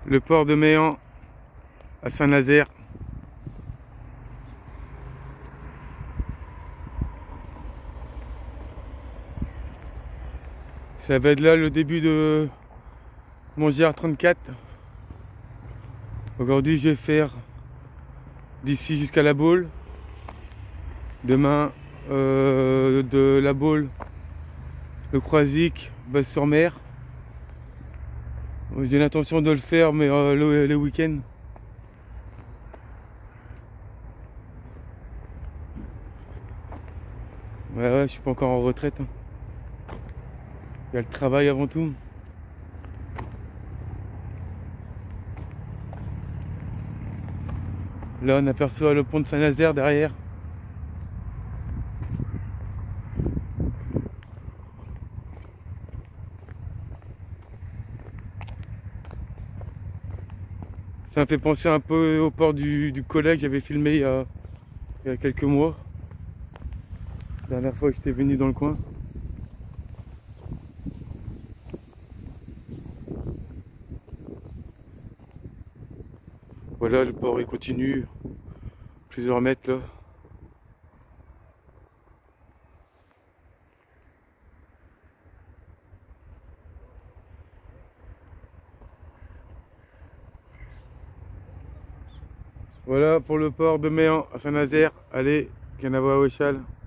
le port de Méan à Saint-Nazaire. Ça va être là le début de mon GR34. Aujourd'hui je vais faire d'ici jusqu'à La Baule. Demain de La Baule, le Croisic, Basse-sur-Mer. J'ai l'intention de le faire mais le week-end. Ouais, je suis pas encore en retraite. Hein. Il y a le travail avant tout. Là on aperçoit le pont de Saint-Nazaire derrière. Ça me fait penser un peu au port du Collège que j'avais filmé il y a quelques mois. La dernière fois que j'étais venu dans le coin. Voilà, le port il continue. Plusieurs mètres là. Voilà pour le port de Méan à Saint-Nazaire. Allez, Canava Ouéchal.